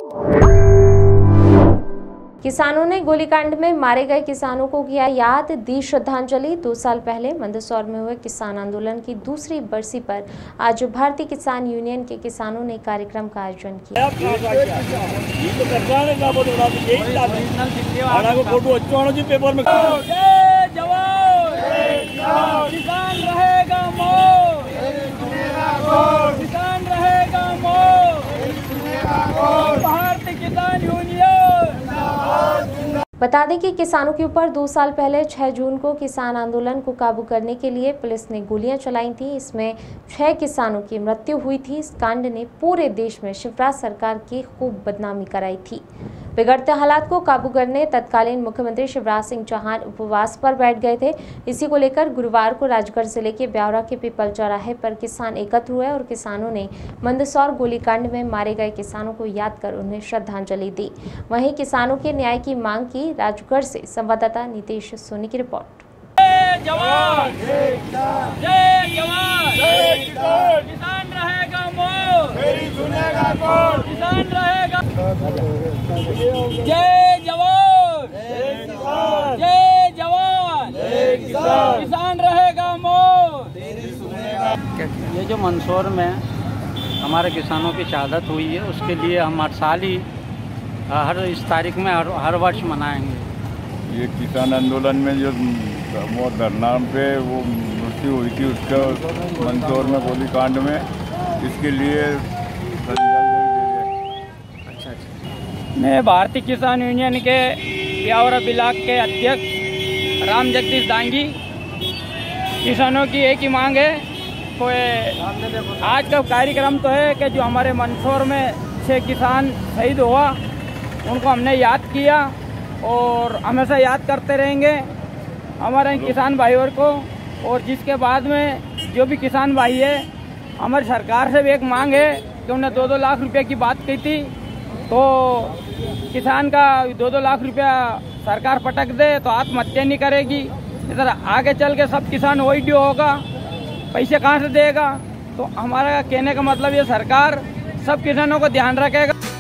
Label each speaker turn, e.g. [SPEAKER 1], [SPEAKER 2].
[SPEAKER 1] किसानों ने गोलीकांड में मारे गए किसानों को किया याद, दी श्रद्धांजलि। 2 साल पहले मंदसौर में हुए किसान आंदोलन की दूसरी बरसी पर आज भारतीय किसान यूनियन के किसानों ने कार्यक्रम का आयोजन किया। बता दें कि किसानों के ऊपर 2 साल पहले 6 जून को किसान आंदोलन को काबू करने के लिए पुलिस ने गोलियां चलाई थीं। इसमें 6 किसानों की मृत्यु हुई थी। इस कांड ने पूरे देश में शिवराज सरकार की खूब बदनामी कराई थी। बिगड़ते हालात को काबू करने तत्कालीन मुख्यमंत्री शिवराज सिंह चौहान उपवास पर बैठ गए थे। इसी को लेकर गुरुवार को राजगढ़ जिले के ब्यावरा के पीपल चौराहे पर किसान एकत्र हुए और किसानों ने मंदसौर गोलीकांड में मारे गए किसानों को याद कर उन्हें श्रद्धांजलि दी। वहीं किसानों के न्याय की मांग की। राजगढ़ से संवाददाता नितेश सोनी की रिपोर्ट।
[SPEAKER 2] जय जवान, जय जवान, किसान रहेगा मोर, मेरी सुनेगा कौन, किसान रहेगा। जय जवान, जय जवान, किसान रहेगा मोर, तेरी सुनेगा।
[SPEAKER 3] ये जो मंदसौर में हमारे किसानों की शहादत हुई है, उसके लिए हम हर साल ही हर इस तारीख में हर वर्ष मनाएंगे।
[SPEAKER 4] ये किसान आंदोलन में जो धरना पे वो मृत्यु हुई थी उसका मंदसौर में गोलीकांड में, इसके लिए
[SPEAKER 3] अच्छा।
[SPEAKER 2] मैं भारतीय किसान यूनियन के ब्यावरा ब्लॉक के अध्यक्ष राम जगदीश दांगी। किसानों की एक ही मांग है, कोई आज का कार्यक्रम तो है कि जो हमारे मंदसौर में 6 किसान शहीद हुआ उनको हमने याद किया और हमेशा याद करते रहेंगे हमारे किसान भाइयों को। और जिसके बाद में जो भी किसान भाई है, हमारी सरकार से भी एक मांग है कि उन्हें 2-2 लाख रुपए की बात की थी, तो किसान का 2-2 लाख रुपया सरकार पटक दे तो आत्महत्या नहीं करेगी। इधर आगे चल के सब किसान वही ड्यू होगा, पैसे कहाँ से देगा। तो हमारा कहने का मतलब ये सरकार सब किसानों को ध्यान रखेगा।